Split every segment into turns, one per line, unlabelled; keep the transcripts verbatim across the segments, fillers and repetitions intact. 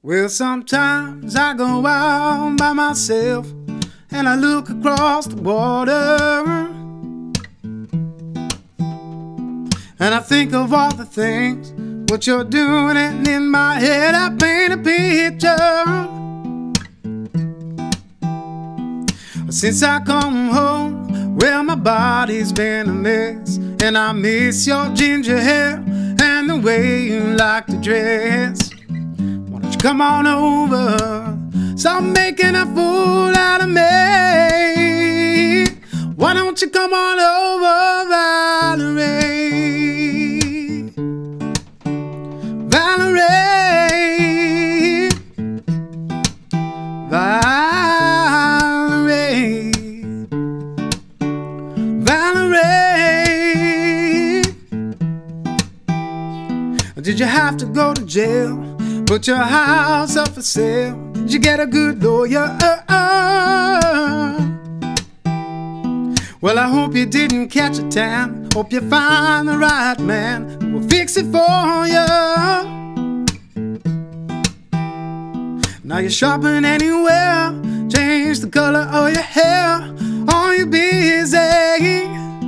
Well, sometimes I go out by myself and I look across the water, and I think of all the things what you're doing, and in my head I paint a picture. Since I come home, well, my body's been a mess, and I miss your ginger hair and the way you like to dress. Why don't you come on over, stop making a fool out of me? Why don't you come on over, Valerie? Valerie, Valerie, Valerie. Did you have to go to jail? Put your house up for sale? Did you get a good lawyer? Well, I hope you didn't catch a tan. Hope you find the right man who will fix it for you. Now you're shopping anywhere, change the color of your hair. Are you busy?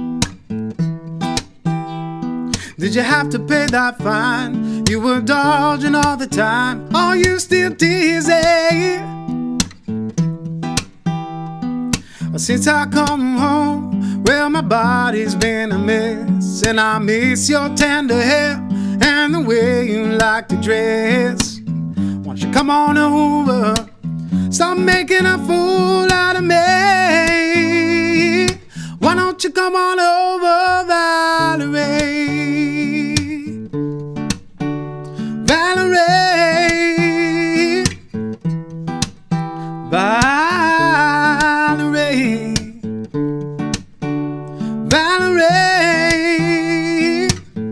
Did you have to pay that fine? You were dodging all the time. Are you still dizzy? Since I come home, well, my body's been a mess, and I miss your tender hair and the way you like to dress. Why don't you come on over, stop making a fool out of me? Why don't you come on over, Valerie? Valerie, Valerie, Valerie.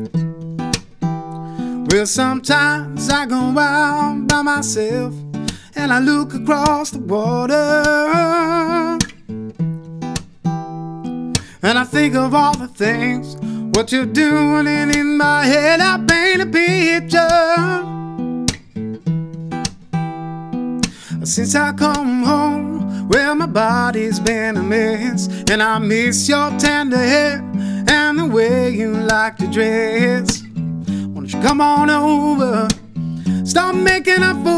Well, sometimes I go out by myself and I look across the water, and I think of all the things what you're doing, and in my head I paint a picture. Since I come home, well, my body's been a mess, and I miss your tender hair and the way you like to dress. Why don't you come on over, stop making a fool